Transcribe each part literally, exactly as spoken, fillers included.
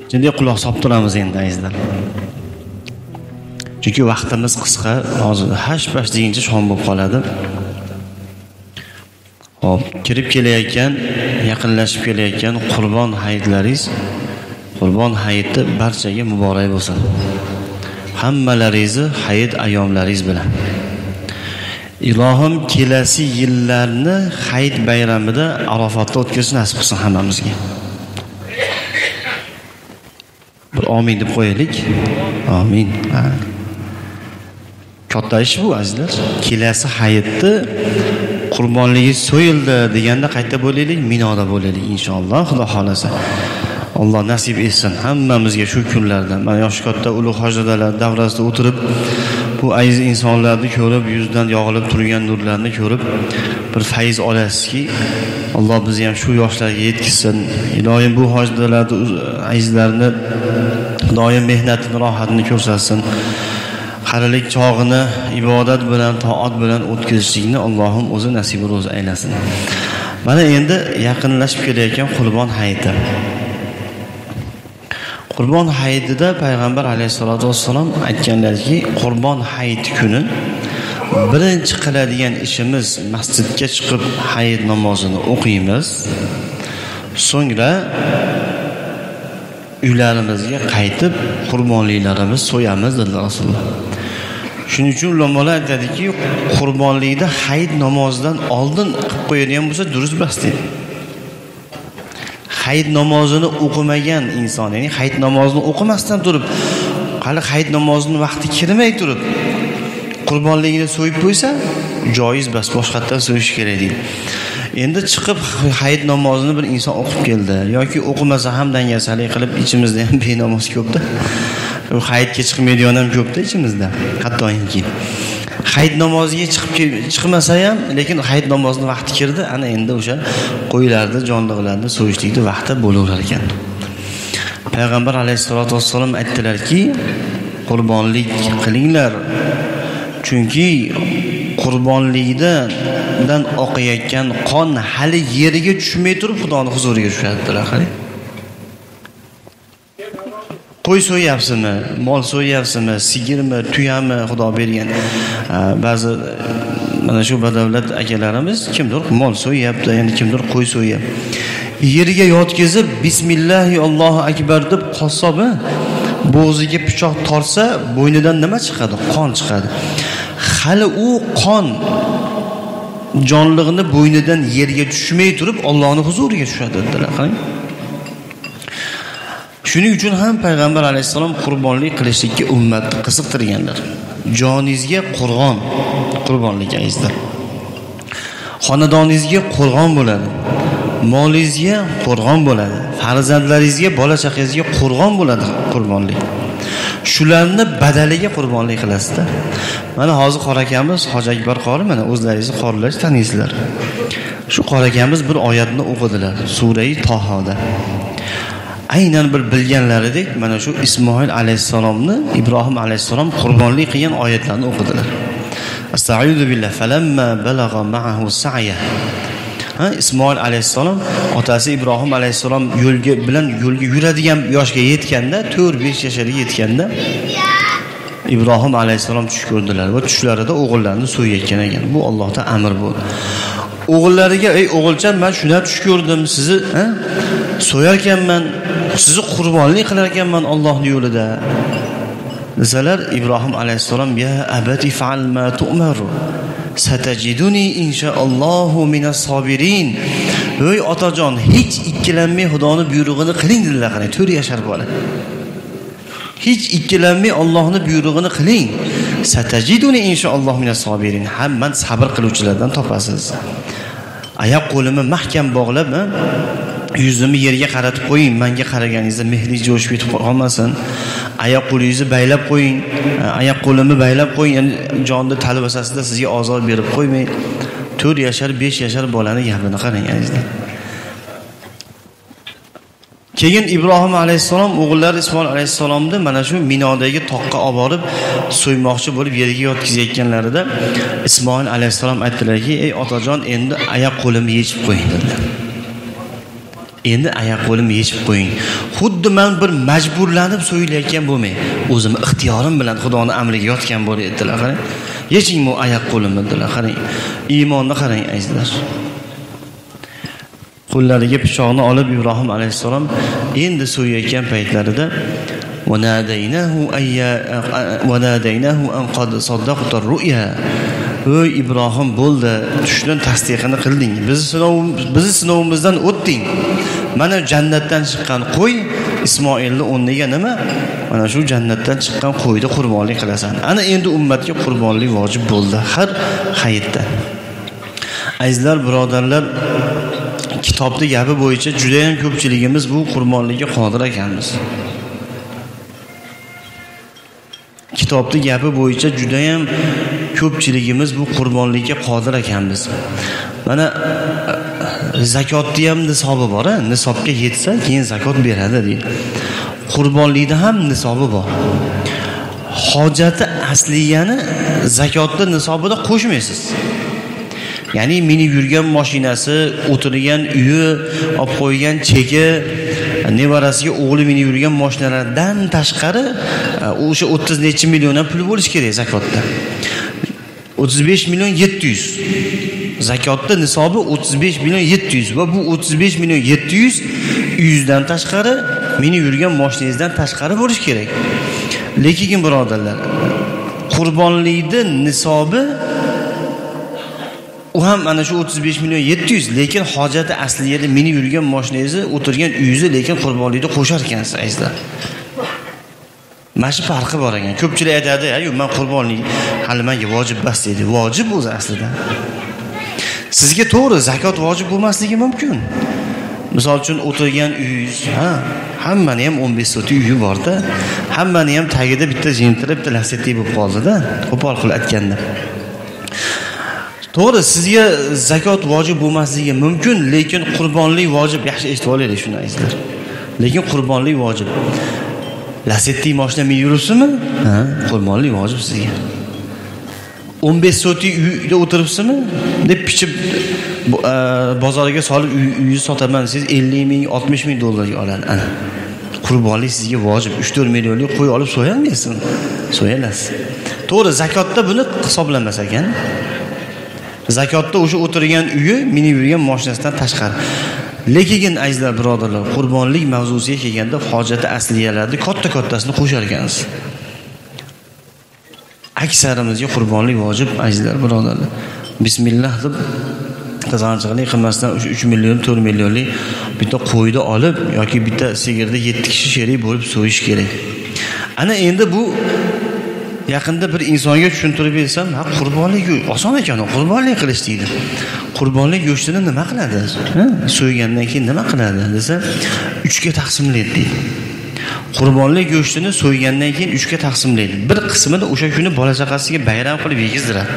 Jiddiy quloq solib turamiz endi azizlar. Chunki vaqtimiz qisqa, hozir hash-pash deguncha shom bo'lib qoladi. Hop, kirib kelayotgan, yaqinlashib kelayotgan Qurbon hayitlaringiz, Qurbon hayiti barchaga muborak bo'lsin. Hammalaringizni hayit ayyomlaringiz bilan. Ilohim kelasi yillarni hayit bayramida Arofatda o'tkazishni nasib qilsin hammamizga. Bir amin deb qo'yaylik. Amin. Ha. Katta ish bu azizlar. Kelasi hayitni qurbonligi so'yildi deganda qayta bo'laylik, Minoda bo'laylik inshaalloh, Xudo xolasa. Alloh nasib etsin hammamizga shu kunlarda. Men yosh katta ulug' hojdalar davrasida o'tirib, bu aziz insonlarni ko'rib, yuzdan yog'ilib turgan nurlarni ko'rib, bir fayz olasizki, Alloh bizni ham shu yoshlarga yetkazsin. Ilohim bu hojdalarni, azizlarni doim mehnatini, rohatini ko'rsatsin. Qarilik chog'ini ibodat bilan, toat bilan o'tkazishlikni Allohim o'zi nasib ro'zi aylasin. Mana endi yaqinlashib kelayotgan Qurbon hayiti. Qurbon hayitida payg'ambar alayhisolatu vassalom aytganlarki, Qurbon hayiti kuni birinchi qiladigan ishimiz masjidga chiqib hayit namozini o'qiymiz. So'ngra uylarimizga qaytib qurbonliklarimizni so'yamiz dedilar Rasululloh. Shuning uchun ulamolar aytadiki, qurbonlikda hayit namozidan oldin qilib qo'yadigan bo'lsa durust emas deydi. Hayit namozini o'qimagan inson, ya'ni hayit namozini o'qimasdan turib, hali hayit namozining vaqti kirmay turib qurbonligini so'yib qo'ysa, joiz bas, boshqatdan so'yish kerak deydi. Endi chiqib hayit namozini bir inson o'qib keldi yoki o'qimasa ham dangasalik qilib, ichimizda ham benamoz ko'pda. U hayitga chiqmaydigan ham ko'pda ichimizda. Hattoki hayit namoziga chiqib chiqmasa ham, lekin hayit namozining vaqti kirdi, ana endi o'sha qo'ylarni, jonliqlarni so'yishlikning vaqti bo'laverar ekan. Payg'ambar alayhisolatu vassalom aytdilarki, qurbonlik qilinglar. Chunki qurbonlikdan oqayotgan qon hali yeriga tushmay turib Xudoning huzuriga tushadilar. Qarang. Qo'y so'yapsizmi, mol so'yapsizmi, sigirmi, tuyami Xudo bergan. Ba'zi mana shu badavlat akalarimiz kimdir mol so'yapti, ya'ni kimdir qo'y so'yapti. Yeriga yotkizib bismillahi Allohu akbar deb qassobi bo'g'ziga pichoq torsa, bo'ynidan nima chiqadi? Qon chiqadi. Hali u qon jonliqni bo'ynidan yerga tushmay turib Allohning huzuriga tushadi dedilar. Qarang. Shuning uchun ham payg'ambar alayhisalom qurbonlik qilishlikka ummatni qiziqtirganlar. Joningizga qo'rg'on, qurbonlik azizlar. Xonadoningizga qo'rg'on bo'ladi. Molingizga qo'rg'on bo'ladi. Farzandlaringizga, bola chaqangizga qo'rg'on bo'ladi qurbonlik. Shularni badaliga qurbonlik qilasizda. Mana hozir qor akamiz, Hoji Akbar qori, mana o'zlaringizni qorlar taniysizlar. Shu qor akamiz bir oyatni o'qidilar, sura-i Tohoda. Aynan bir bilganlaridek mana shu Ismoil alayhisalomni, Ibrohim alayhisalom qurbonlik qilgan oyatlarni o'qidilar. Astagfiru billah falamma balagha ma'ahu sa'ya. Ha, Ismoil alayhisalom otasi Ibrohim alayhisalom yo'lga bilan yo'lga yuradigan yoshga yetganda, to'rt besh yoshga yetganda Ibrohim alayhisalom tush ko'rdilar va tushlarida o'g'illarini so'yayotgan ekan. Bu Allohdan amr bo'ldi. O'g'illariga, "Ey o'g'ilcham, men shuna tush ko'rdim, sizni, ha? So'yar ekanman, sizni qurbonlik qilar ekanman Allohning yo'lida." Desalar, Ibrohim alayhisalom, "Ya abati fa'al ma tu'mar. Satajiduni inshaallohu minas sobirin." Ey otajon, hech ikkilanmay Xudoning buyrug'ini qiling dedilar. Qani to'rt yashar bola. Hech ikkilanmay Allohning buyrug'ini qiling. Satajiduni inshaallohu minas sobirin. Hamman sabr qiluvchilardan topasiz. Oyoq qo'limni mahkam bog'lab, yuzimni yerga qaratib qo'ying. Menga qaraganingizda mehringiz jo'shib ketib qolmasin. Oyoq qo'lingizni baylab qo'ying. Oyoq qo'limni baylab qo'ying. Ya'ni jonni talvasasida sizga ozor berib qo'ymang. to'rt yashar, besh yashar bolani gapini qarang azizlar. Keyin Ibrohim alayhisalom o'g'illari Ismoil alayhisalomni mana shu Minodagi toqqa olib borib so'ymoqchi bo'lib yerga yotkizayotganlarida Ismoil alayhisalom aytdilarki, "Ey otajon, endi oyoq qo'limni yechib qo'ying" dedilar. endi oyoq qo'limni yechib qo'ying. Xuddi men bir majburlanib so'yilayotgan bo'lmay, o'zim ixtiyorim bilan Xudoning amriga yotgan bo'laydilar. Qarang. Yeching bu oyoq qo'limni dedilar. Qarang. Iymonni qarang azizlar. Qo'llariga pichoqni olib Ibrohim alayhisalom endi so'yayotgan paytlarida vanadaynahu ayya vanadaynahu an qad saddaqta ar-ru'ya. Ey Ibrohim bo'ldi, tushdan tasdiqini qilding. Biz sinovimiz bizni sinovimizdan o'tding. Mana jannatdan chiqqan qo'y Ismoilni o'rniga nima? Mana shu jannatdan chiqqan qo'yni qurbonlik qilasan. Ana endi ummatga qurbonlik vojib bo'ldi har hayitda. Azizlar, birodarlar, kitobda gapi bo'yicha juda ham ko'pchiligimiz bu qurbonlikka qodir ekanmiz. Kitobda gapi bo'yicha juda ham ko'pchiligimiz bu qurbonlikka qodir ekanmiz. Mana zakotni ham nisobi bor, a, nisobga yetsa keyin zakot beradi deydi. Qurbonlikda ham nisobi bor. Hojati asliyani zakotni nisobida qo'shmaysiz. Ya'ni minib yurgan mashinasi, o'tirgan uyi, olib qo'ygan cheki, nevarasiga o'g'li minib yurgan mashinalardan tashqari o'sha o'ttiz necha milliondan pul bo'lish kerak zakotda. o'ttiz besh million yetti yuz. Zakotda nisobi o'ttiz besh million yetti yuz va bu o'ttiz besh million yetti yuz yuzdan tashqari, minib yurgan mashinangizdan tashqari bo'lish kerak. Lekin birodarlar, qurbonlikning nisobi u ham mana shu o'ttiz besh million yetti yuz, lekin hojati asliyada minib yurgan mashinangizni, o'tirgan uyingizni lekin qurbonlikda qo'shar ekansiz azizlar. Mana shu farqi bor ekan. Ko'pchilik aytadi, "Yo'q, men qurbonlik hali menga vojib emas" deydi. Vojib o'zi aslida. Sizga to'g'ri zakot vojib bo'lmasligi mumkin. Misol uchun o'tirgan uyingiz, ha, hammani ham o'n besh so'ti uyi bor-da. Hammani ham tagida bitta jentirib, bitta lasetli bo'lib qoldi-da, qo'pol qilib aytganda. To'g'ri, sizga zakot vojib bo'lmasligi mumkin, lekin qurbonlik vojib. Yaxshi eshitib olaylik shuni azizlar. Lekin qurbonlik vojib. Lasetli mashina minib yuribsizmi? Ha, qurbonlik vojib sizga. o'n besh so'tli uyda o'tiribsizmi? deb pichib bozoriga solib uyingizni sotaman siz ellik ming, oltmish ming dollarga oladi. Ana. Qurbonlik sizga vojib. uch to'rt millionlik qo'y olib so'yolmaysizmi? So'yalasiz. To'g'ri, zakotda buni hisoblanmas ekan. Zakotda o'sha o'tirgan uyi minib yurgan mashinasidan tashqari. Lekin azizlar, birodarlar, qurbonlik mavzusiga kelganda hojati asliyalarni katta-kattasini qo'shar ekansiz. Aksarimizga qurbonlik vojib azizlar, birodarlar. Bismillah deb qizg'anchiqlik qilmasdan uch million, to'rt millionlik bitta qo'yni olib yoki bitta sigirda yetti kishi sherik bo'lib so'yish kerak. Ana endi bu yaqinda bir insonga tushuntirib bersam, ha, qurbonlik oson ekan, qurbonlik qilish deydi. Qurbonlik go'shtini nima qiladi? Ha? So'ygandan keyin nima qiladi desa, uch ga taqsimlaydi deydi. Qurbonlik go'shtini so'ygandan keyin uch ga taqsimlaydi. Bir qismini o'sha kuni bola chaqasiga bayram qilib yegizdiradi.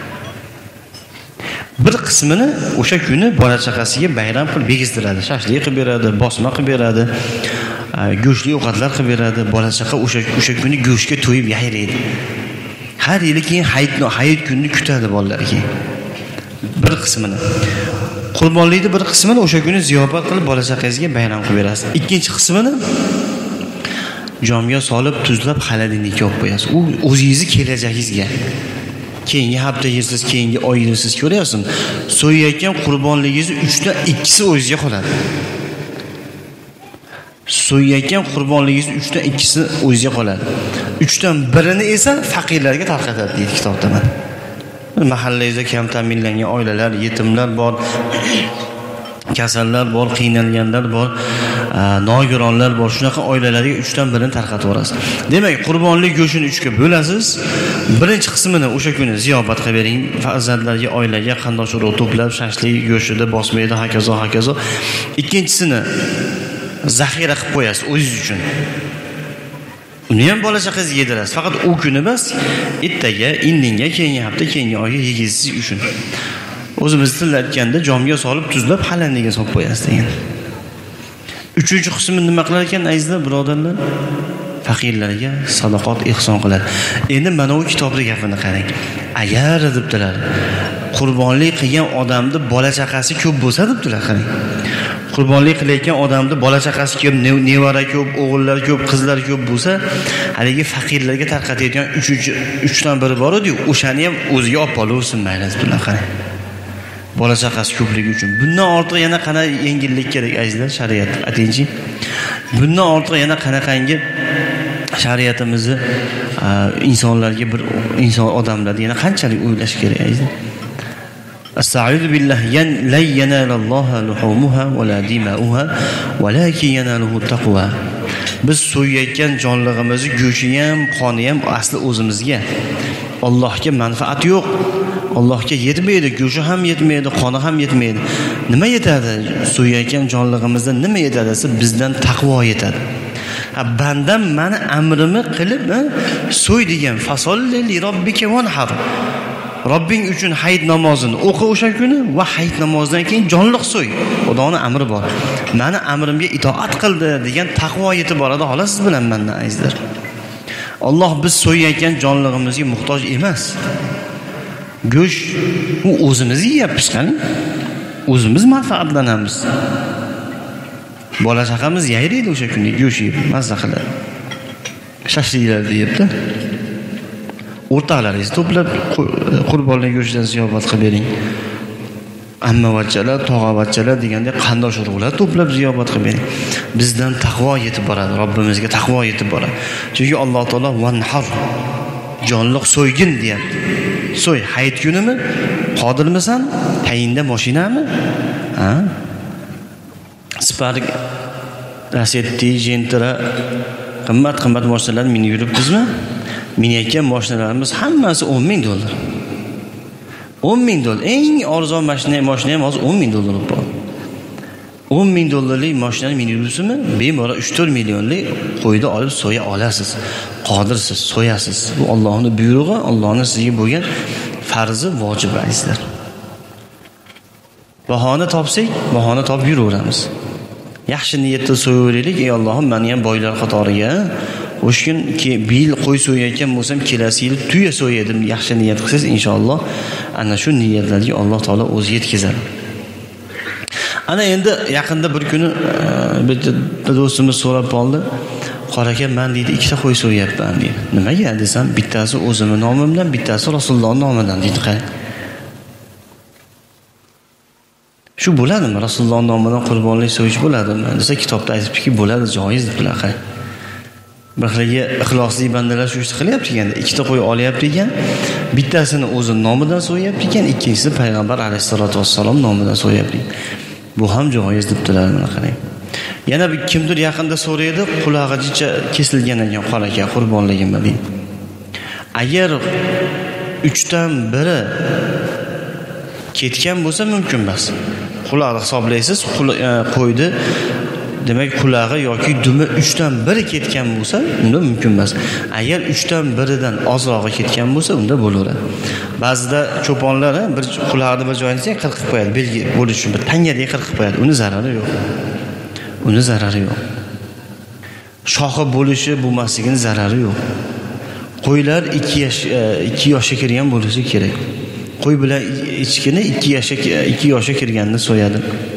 Bir qismini o'sha kuni bola chaqasiga bayram qilib yegizdiradi. Shashlik qilib beradi, bosma qilib beradi. Go'shtli ovqatlar qilib beradi. Bola chaqa o'sha o'sha kuni go'shtga to'yib yayraydi. Har yili keyin hayitni, hayit kunini kutadi bolalar keyin. Bir qismini. Qurbonlikni bir qismini o'sha kuni ziyofat qilib bola chaqangizga bayram qilib berasiz. Ikkinchi qismini jomga solib, tuzlab, xaladinlikka olib qo'yasiz. U o'zingizning kelajagingizga. Keyingi hafta yeysiz, keyingi oy yeysiz, ko'ryapsizmi? So'yayotgan qurbonligingizni uch dan ikkisi o'zingizga qoladi. So'yayotgan qurbonligingizni uch dan ikkisi o'zingizga qoladi. uch dan birini esa faqirlarga tarqatadi deydi kitobda. Mana mahallangizda kam ta'minlangan oilalar, yetimlar bor, kasallar bor, qiynalganlar bor, nogironlar bor. Shunaqa oilalarga uch dan birini tarqatib yuborasiz. Demak, qurbonlik go'shini uch ga bo'lasiz. Birinchi qismini o'sha kuni ziyofat qilib bering, farzandlarga, oilaga qandoq urug' to'plab, shashlik go'shida bosmaydi, hokazo, hokazo. Ikkinchisini zaxira qilib qo'yasiz o'zingiz uchun. Uni ham bola chaqangizga yedirasiz. Faqat u kuni emas, ertaga, indinga, keyingi hafta, keyingi oyga yeysiz uchun. O'zimiz tilda aytganda jomga solib, tuzlab, xalandiga solib qo'yasiz degan. Uchinchi qismini nima qilar ekan azizlar, birodarlar? Faqirlarga sadaqat ihson qiladi. Endi mana bu kitobdagi gapini qarang. Agar debdilar, qurbonlik qilgan odamni bola chaqasi ko'p bo'lsa debdilar, qarang. qurbonlik qilayotgan odamni bola chaqasi ko'p, nevara ko'p, o'g'illar ko'p, qizlar ko'p bo'lsa, haligi faqirlarga tarqatadigan uchinchi uchdan biri bor edi, o'shani ham o'ziga olib qolaversin mayli bunaqa. Bola chaqasi ko'pligi uchun. Bundan ortiq yana qanday yengillik kerak azizlar shariat? Aytingchi. Bundan ortiq yana qanaqangi shariatimizni insonlarga bir inson odamlarga yana qanchalik o'ylash kerak azizlar? Estaizu billah la yanalalloha luhumuha va la dima'uha walakin yanaluhu taqwa. Biz so'yayotgan jonlig'imizni, go'shi ham, qoni ham asli o'zimizga. Allohga manfaat yo'q. Allohga yetmaydi, go'shi ham yetmaydi, qoni ham yetmaydi. Nima yetadi? So'yayotgan jonlig'imizda nima yetadi? Bizdan taqvo yetadi. Ha, bandam meni amrimni qilib, so'y degan fasolli li robbika vanhar. Robbing uchun hayit namozini o'qi o'sha kuni va hayit namozidan keyin jonliq so'y. Xudoning amri bor. Meni amrimga itoat qildi degan taqvo yetib boradi, xolos siz bilan mendan azizlar. Alloh biz so'yayotgan jonlig'imizga muhtoj emas. Go'sh u o'zimiz yeyapmiz qani? O'zimiz manfaatlanamiz. Bola chaqamiz yayraydi o'sha kuni go'sh yeb, mazza qiladi. Shashliklar deyapti. O'rtalaringiz to'plab qurbonlik go'shtidan ziyofat qilib bering. Ammavachchalar, tog'avachchalar degandek qandosh urug'lar to'plab ziyofat qilib bering. Bizdan taqvo yetib boradi, Robbimizga taqvo yetib boradi. Chunki Alloh taolo vanhar jonliq so'ygin deyapti. So'y, hayit kunimi? Qodirmisan? Tayinda mashinami? Ha? Spark, Lacetti, Gentra, qimmat-qimmat mashinalar minib yuribsizmi? Minayotgan mashinalarimiz hammasi o'n ming dollar. o'n ming dollar. Eng arzon mashina, mashina ham hozir o'n ming dollar bo'lib. o'n ming dollarlik mashinani minib yuribsizmi? Bemalol uch to'rt millionlik qo'yni olib so'ya olasiz. Qodirsiz, so'yasiz. Bu Allohning buyrug'i, Allohning sizga bo'lgan farzi, vojibi azizlar. Bahona topsak, bahona topib yuraveramiz. Yaxshi niyatda so'yaveraylik, ey Allohim, meni ham boylar qatoriga o'shkin ki bil qo'y so'yayotgan bo'lsam, kelasi yil tuya so'yadim, yaxshi niyat qilsangiz inshaalloh ana shu niyatlarga Alloh taolo o'zi yetkazadi. Ana endi yaqinda bir kuni bitta do'stimiz so'rab qoldi. Qora aka, men deydi ikkita qo'y so'yapman deydi. Nimaga desam, bittasi o'zimning nomimdan, bittasi Rasulullohning nomidan deydi. Shu bo'ladimi? Rasulullohning nomidan qurbonlik so'yish bo'ladimi? Desa kitobda aytibdiki, bo'ladi, joiz deblar. Baxriga ixlosli bandalar shu ishni qilyapti ekanda. Ikkita qo'y olyapti ekan, bittasini o'zi nomidan so'yapti ekan, ikkinchisi payg'ambar alayhisolatu vassalom nomidan so'yapti. Bu ham joiz debdilar, mana qarang. Yana bir kimdir yaqinda so'raydi, qulog'icha kesilgan ekan qora aka, qurbonligimni deydi. Agar uchdan biri ketgan bo'lsa mumkin emas. Qulog'i hisoblaysiz, qo'ydi demak qulog'i yoki dumi uchdan biri ketgan bo'lsa, unda mumkin emas. Agar uchdan biridan ozrog'i ketgan bo'lsa, unda bo'laveradi. Ba'zida cho'ponlar bir qulog'ini bir joyini qirqib qo'yadi, belgi bo'lish uchun bir tangadek qirqib qo'yadi. Uni zarari yo'q. Uni zarari yo'q. Shoxi bo'lishi, bo'lmasligining zarari yo'q. Qo'ylar ikki yosh ikki yoshga kirgan bo'lishi kerak. Qo'y bilan echkini ikki yoshga ikki yoshga kirganini so'yadi.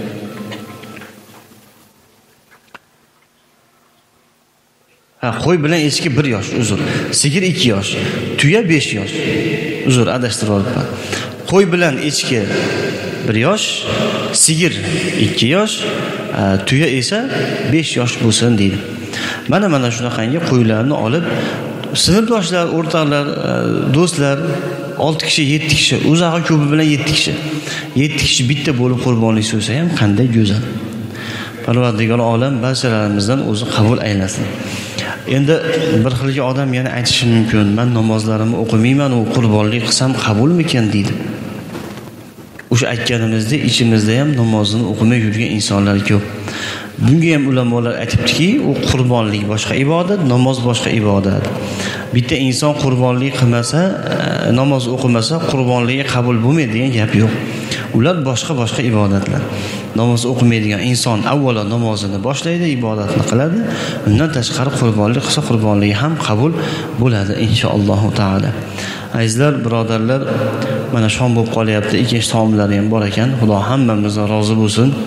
Ha, qo'y bilan echki bir yosh, uzr. Sigir ikki yosh, tuya besh yosh. Uzr, adashtiribman. Qo'y bilan echki bir yosh, sigir ikki yosh, tuya esa besh yosh bo'lsin deydi. Mana mana shunaqangi qo'ylarni olib, sinfdoshlar, o'rtoqlar, do'stlar olti kishi, yetti kishi, o'zag'i ko'pi bilan yetti kishi. yetti kishi bitta bo'lib qurbonlik so'ysa ham qanday go'zal. Parvardigor olam barchalarimizdan o'zi qabul aylasin. Endi bir xilga odam yana aytishi mumkin, men namozlarimni o'qimayman, u qurbonlik qilsam qabulmikan deydi. O'sha aytganimizda ichimizda ham namozini o'qimay yurgan insonlar ko'p. Bunga ham ulamolar aytibdiki, u qurbonlik boshqa ibodat, namoz boshqa ibodat. Bitta inson qurbonlik qilmasa, namoz o'qimasa, qurbonligi qabul bo'lmaydi degan gap yo'q. Ular boshqa-boshqa ibodatlar. Namoz o'qimaydigan inson avvalo namozini boshlaydi, ibodatni qiladi. Undan tashqari qurbonlik qilsa, qurbonligi ham qabul bo'ladi inshaalloh taolo. Azizlar, birodarlar, mana shom bo'lib qolyapti. Ikkinchi taomlari ham bor ekan. Xudo hammamizdan rozi bo'lsin.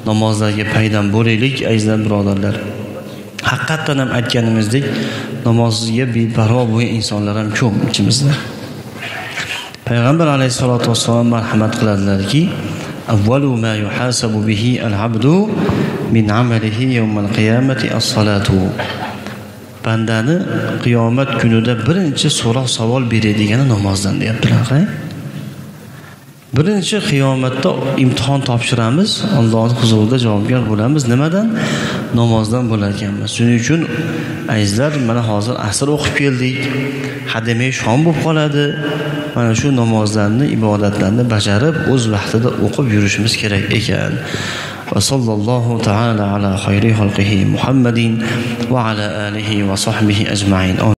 namozlarga paydo bo'laylik azizlar birodarlar. Haqiqatan ham aytganimizdek, namozga beparvo bo'lgan insonlar ham ko'p ichimizda. Payg'ambar alayhisolatu vassalom marhamat qiladilarki, avvalu ma yuhasabu bihi al-abdu min amalihi yawmal qiyamati as-salatu. Bandani qiyomat kunida birinchi so'roq savol beradigan namozdan deyaptilar. Birinchi qiyomatda imtihon topshiramiz, Alloh huzurida javobgar bo'lamiz. Nimadan? Namozdan bo'lar ekanmiz. Shuning uchun azizlar, mana hozir asr o'qib keldik. Hademay shom bo'lib qoladi. Mana shu namozlarni, ibodatlarni bajarib, o'z vaqtida o'qib yurishimiz kerak ekan. Va sallallohu ta'ala ala xayri xalqihi Muhammadin va ala alihi va sahbihi ajma'in.